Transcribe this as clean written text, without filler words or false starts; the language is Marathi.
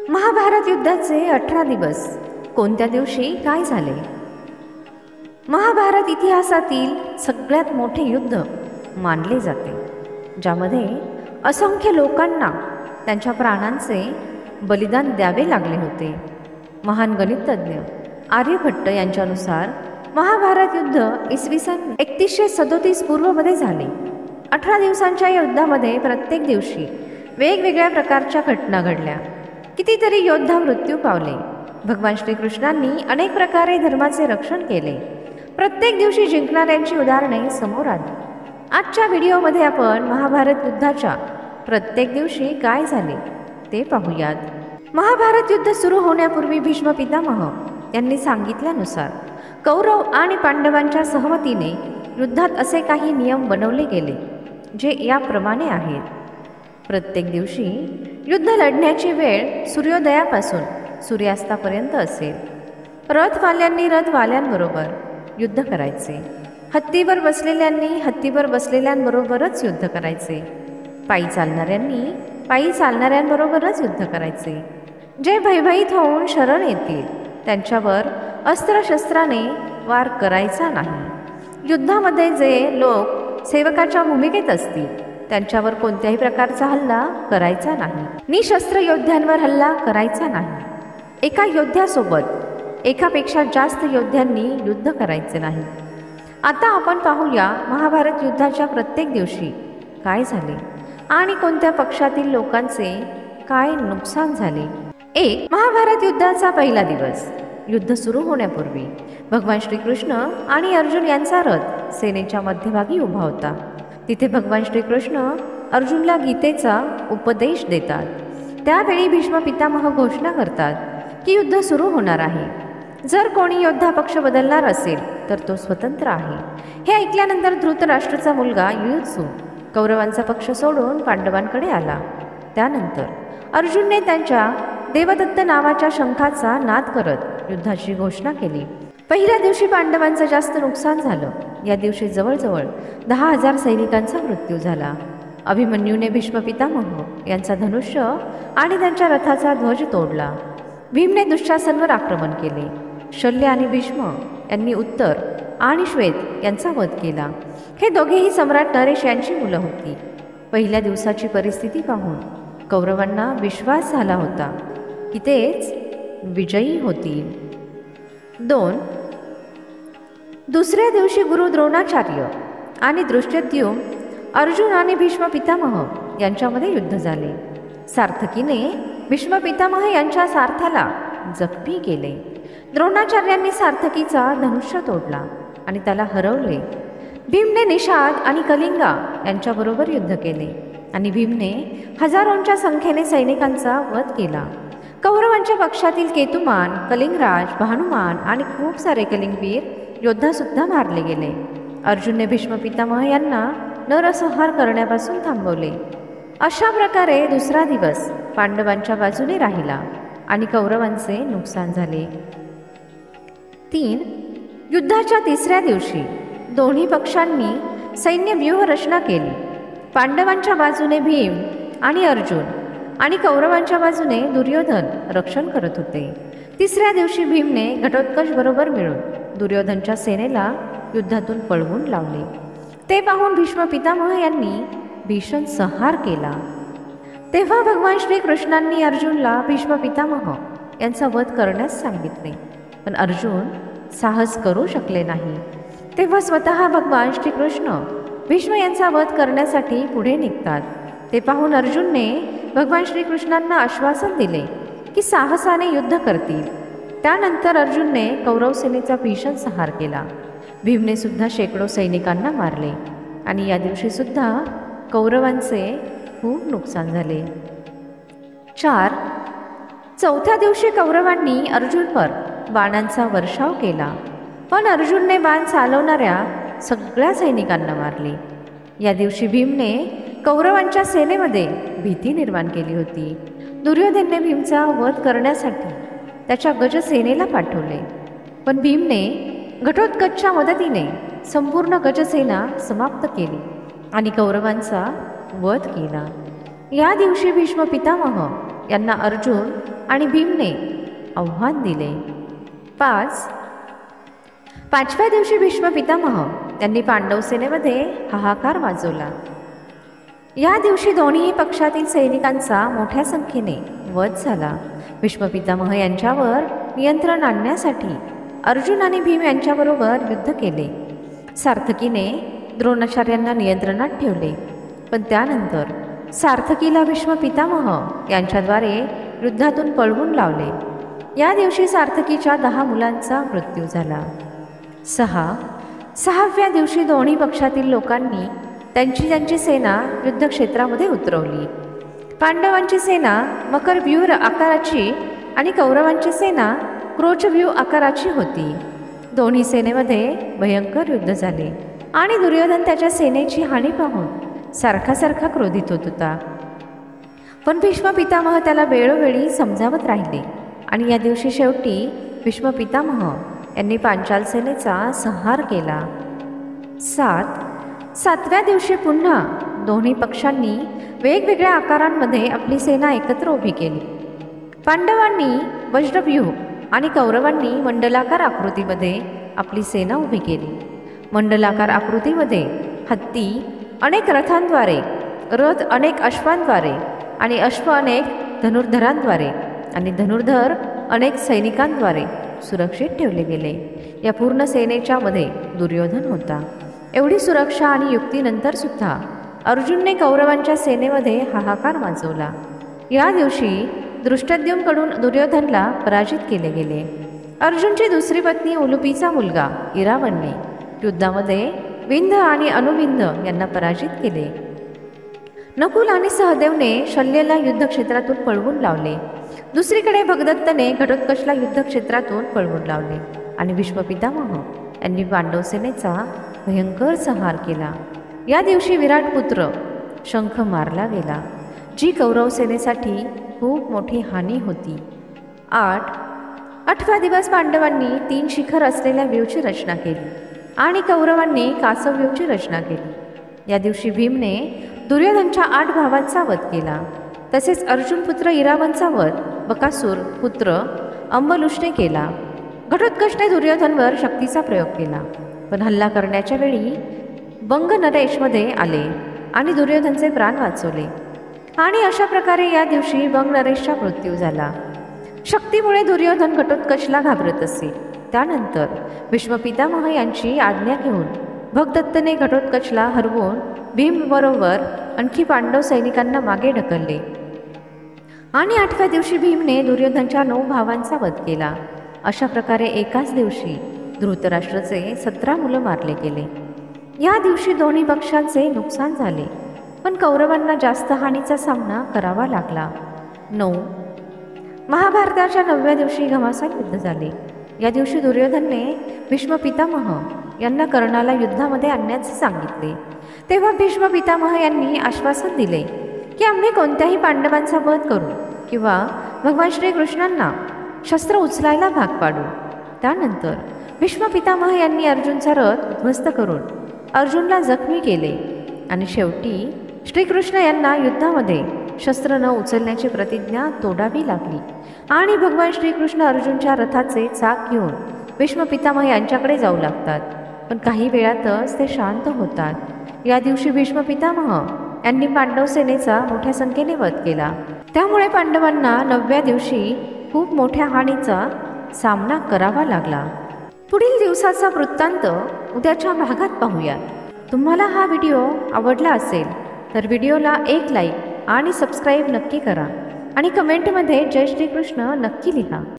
महाभारत युद्धाचे 18 दिवस कोणत्या दिवशी काय झाले? महाभारत इतिहासातील सगळ्यात मोठे युद्ध मानले जाते, ज्यामध्ये असंख्य लोकांना त्यांच्या प्राणांचे बलिदान द्यावे लागले होते. महान गणितज्ञ आर्यभट्ट यांच्यानुसार महाभारत युद्ध इसवी सन 3137 पूर्वमध्ये झाले. 18 दिवसांच्या युद्धामध्ये प्रत्येक दिवशी वेगवेगळ्या प्रकारच्या घटना घडल्या. कितीतरी योद्धा मृत्यू पावले. भगवान श्रीकृष्णांनी अनेक प्रकारे धर्माचे रक्षण केले. प्रत्येक दिवशी जिंकणाऱ्यांची उदाहरणे समोर आली. आजच्या व्हिडिओमध्ये आपण महाभारत युद्धाच्या प्रत्येक दिवशी काय झाले ते पाहूयात. महाभारत युद्ध सुरू होण्यापूर्वी भीष्म पितामह यांनी सांगितल्यानुसार कौरव आणि पांडवांच्या सहमतीने युद्धात असे काही नियम बनवले गेले, जे याप्रमाणे आहेत. प्रत्येक दिवशी युद्ध लढण्याची वेळ सूर्योदयापासून सूर्यास्तापर्यंत असेल. रथवाल्यांनी रथवाल्यांबरोबर युद्ध करायचे. हत्तीवर बसलेल्यांनी हत्तीवर बसलेल्यांबरोबरच युद्ध करायचे. पायी चालणाऱ्यांनी पायी चालणाऱ्यांबरोबरच युद्ध करायचे. जे भयभीत होऊन शरण येतील त्यांच्यावर अस्त्रशस्त्राने वार करायचा नाही. युद्धामध्ये जे लोक सेवकाच्या भूमिकेत असतील त्यांच्यावर कोणत्याही प्रकारचा हल्ला करायचा नाही. निशस्त्र योद्ध्यांवर हल्ला करायचा नाही. एका योद्ध्यासोबत एकापेक्षा जास्त योद्ध्यांनी युद्ध करायचे नाही. आता आपण पाहूया महाभारत युद्धाच्या प्रत्येक दिवशी काय झाले आणि कोणत्या पक्षातील लोकांचे काय नुकसान झाले. 1. महाभारत युद्धाचा पहिला दिवस. युद्ध सुरू होण्यापूर्वी भगवान श्रीकृष्ण आणि अर्जुन यांचा रथ सेनेच्या मध्यभागी उभा होता. तिथे भगवान श्रीकृष्ण अर्जुनला गीतेचा उपदेश देतात. त्यावेळी भीष्म पितामह घोषणा करतात की युद्ध सुरू होणार आहे. जर कोणी योद्धा पक्ष बदलणार असेल तर तो स्वतंत्र आहे. हे ऐकल्यानंतर धृतराष्ट्राचा मुलगा युयुत्सू कौरवांचा पक्ष सोडून पांडवांकडे आला. त्यानंतर अर्जुनने त्यांच्या देवदत्त नावाच्या शंखाचा नाद करत युद्धाची घोषणा केली. पहिल्या दिवशी पांडवांचं जास्त नुकसान झालं. या दिवशी जवळजवळ 10,000 सैनिकांचा मृत्यू झाला. अभिमन्यूने भीष्म पितामह यांचा धनुष्य आणि त्यांच्या रथाचा ध्वज तोडला. भीमने दुःशासनवर आक्रमण केले. शल्य आणि भीष्म यांनी उत्तर आणि श्वेत यांचा वध केला. हे दोघेही सम्राट नरेश यांची मुलं होती. पहिल्या दिवसाची परिस्थिती पाहून कौरवांना विश्वास झाला होता की तेच विजयी होतील. 2. दुसऱ्या दिवशी गुरु द्रोणाचार्य आणि धृष्टद्युम्न अर्जुन आणि भीष्म पितामह यांच्यामध्ये युद्ध झाले. सार्थकीने भीष्म पितामह यांच्या सारथ्याला जखमी केले. द्रोणाचार्यांनी सार्थकीचा धनुष्य तोडला आणि त्याला हरवले. भीमने निषाद आणि कलिंगा यांच्याबरोबर युद्ध केले आणि भीमने हजारोंच्या संख्येने सैनिकांचा वध केला. कौरवांच्या पक्षातील केतुमान, कलिंगराज, भानुमान आणि खूप सारे कलिंगवीर योद्धासुद्धा मारले गेले. अर्जुनने भीष्म पितामह यांना नरसंहार करण्यापासून थांबवले. अशा प्रकारे दुसरा दिवस पांडवांच्या बाजूने राहिला आणि कौरवांचे नुकसान झाले. 3. युद्धाच्या तिसऱ्या दिवशी दोन्ही पक्षांनी सैन्य व्यूहरचना केली. पांडवांच्या बाजूने भीम आणि अर्जुन आणि कौरवांच्या बाजूने दुर्योधन रक्षण करत होते. तिसऱ्या दिवशी भीमने घटोत्कच बरोबर मिळून दुर्योधनच्या सेनेला युद्धातून पळवून लावले. ते पाहून भीष्म पितामह यांनी भीषण संहार केला. तेव्हा भगवान श्रीकृष्णांनी अर्जुनला भीष्म पितामह यांचा वध करण्यास सांगितले, पण अर्जुन साहस करू शकले नाही. तेव्हा स्वतः भगवान श्रीकृष्ण भीष्म यांचा वध करण्यासाठी पुढे निघतात. ते पाहून अर्जुनने भगवान श्रीकृष्णांना आश्वासन दिले की साहसाने युद्ध करतील. त्यानंतर अर्जुनने कौरव सेनेचा भीषण संहार केला. भीमने सुद्धा शेकडो सैनिकांना मारले आणि या दिवशी सुद्धा कौरवांचे खूप नुकसान झाले. 4. चौथ्या दिवशी कौरवांनी अर्जुनवर बाणांचा वर्षाव केला, पण अर्जुनने बाण चालवणाऱ्या सगळ्या सैनिकांना मारले. या दिवशी भीमने कौरवांच्या सेनेमध्ये भीती निर्माण केली होती. दुर्योधनने भीमचा वध करण्यासाठी त्याच्या गजसेनेला पाठवले, पण भीमने घटोत्कचच्या मदतीने संपूर्ण गजसेना समाप्त केली आणि कौरवांचा वध केला. या दिवशी भीष्म पितामह यांना अर्जुन आणि भीमने आव्हान दिले. 5व्या दिवशी भीष्म पितामह यांनी पांडव सेनेमध्ये हाहाकार माजवला. या दिवशी दोन्ही पक्षातील सैनिकांचा मोठ्या संख्येने वध झाला. भीष्म पितामह यांच्यावर नियंत्रण आणण्यासाठी अर्जुन आणि भीम यांच्याबरोबर युद्ध केले. सार्थकीने द्रोणाचार्यांना नियंत्रणात ठेवले, पण त्यानंतर सार्थकीला भीष्म पितामह यांच्याद्वारे युद्धातून पळवून लावले. या दिवशी सार्थकीच्या 10 मुलांचा मृत्यू झाला. 6व्या दिवशी दोन्ही पक्षातील लोकांनी त्यांची सेना युद्धक्षेत्रामध्ये उतरवली. पांडवांची सेना मकरव्यूह आकाराची आणि कौरवांची सेना क्रोचव्यूह आकाराची होती. दोन्ही सेनेमध्ये भयंकर युद्ध झाले आणि दुर्योधन त्याच्या सेनेची हानी पाहून सारखा क्रोधित होत होता. पण भीष्म पितामह त्याला वेळोवेळी समजावत राहिले आणि या दिवशी शेवटी भीष्म पितामह यांनी पांचाल सेनेचा संहार केला. 7व्या दिवशी पुन्हा दोन्ही पक्षांनी वेगवेगळ्या आकारांमध्ये आपली सेना एकत्र उभी केली. पांडवांनी वज्रव्यूह आणि कौरवांनी मंडलाकार आकृतीमध्ये आपली सेना उभी केली. मंडलाकार आकृतीमध्ये हत्ती अनेक रथांद्वारे, रथ अनेक अश्वांद्वारे आणि अश्व अनेक धनुर्धरांद्वारे आणि धनुर्धर अनेक सैनिकांद्वारे सुरक्षित ठेवले गेले. या पूर्ण सेनेच्या मध्ये दुर्योधन होता. एवढी सुरक्षा आणि युक्तीनंतर सुद्धा अर्जुनने कौरवांच्या सेनेमध्ये हाहाकार माजवला. या दिवशी दृष्टद्युम्नकडून दुर्योधनला पराजित केले गेले. अर्जुनची दुसरी पत्नी उलुपीचा मुलगा इरावनने युद्धामध्ये विंध्य आणि अनुविंध्य यांना पराजित केले. नकुल आणि सहदेवने शल्यला युद्धक्षेत्रातून पळवून लावले. दुसरीकडे भगदत्तने घटोत्कचला युद्धक्षेत्रातून पळवून लावले आणि भीष्म पितामह यांनी पांडव सेनेचा भयंकर संहार केला. या दिवशी विराट पुत्र शंख मारला गेला, जी कौरव सेनेसाठी खूप मोठी हानी होती. 8वा दिवस पांडवांनी 3 शिखर असलेल्या व्यूहची रचना केली आणि कौरवांनी कासव व्यूहची रचना केली. या दिवशी भीमने दुर्योधनच्या 8 भावांचा वध केला. तसेच अर्जुन पुत्र इरावनचा वध बकासूर पुत्र अंबलुषने केला. घटोत्कचने दुर्योधनवर शक्तीचा प्रयोग केला, पण हल्ला करण्याच्या वेळी बंग नरेशमध्ये आले आणि दुर्योधनचे प्राण वाचवले. आणि अशा प्रकारे या दिवशी बंग नरेशचा मृत्यू झाला. शक्तीमुळे दुर्योधन घटोत्कचला घाबरत असे. त्यानंतर भीष्म पितामह यांची आज्ञा घेऊन भगदत्तने घटोत्कचला हरवून भीमबरोबर आणखी पांडव सैनिकांना मागे ढकलले. आणि 8व्या दिवशी भीमने दुर्योधनच्या 9 भावांचा वध केला. अशा प्रकारे एकाच दिवशी धृतराष्ट्राचे 17 मुलं मारले गेले. या दिवशी दोन्ही पक्षांचे नुकसान झाले, पण कौरवांना जास्त हानीचा सामना करावा लागला. 9 महाभारताच्या 9व्या दिवशी घमासान युद्ध झाले. या दिवशी दुर्योधनने भीष्म पितामह यांना कर्णाला युद्धामध्ये आणण्याचे सांगितले. तेव्हा भीष्म पितामह यांनी आश्वासन दिले की आम्ही कोणत्याही पांडवांचा वध करू किंवा भगवान श्रीकृष्णांना शस्त्र उचलायला भाग पाडू. त्यानंतर भीष्म पितामह यांनी अर्जुनचा रथ उद्ध्वस्त करून अर्जुनला जखमी केले आणि शेवटी श्रीकृष्ण यांना युद्धामध्ये शस्त्र न उचलण्याची प्रतिज्ञा तोडावी लागली आणि भगवान श्रीकृष्ण अर्जुनच्या रथाचे चाक घेऊन भीष्म पितामह यांच्याकडे जाऊ लागतात, पण काही वेळातच ते शांत होतात. या दिवशी भीष्म पितामह यांनी पांडव सेनेचा मोठ्या संख्येने वध केला. त्यामुळे पांडवांना 9व्या दिवशी खूप मोठ्या हानीचा सामना करावा लागला. पुढील दिवसाचा वृत्तांत उद्याच्या भागात पाहूया. तुम्हाला हा व्हिडिओ आवडला असेल तर व्हिडिओला एक लाईक आणि सबस्क्राईब नक्की करा आणि कमेंटमध्ये जय श्रीकृष्ण नक्की लिहा.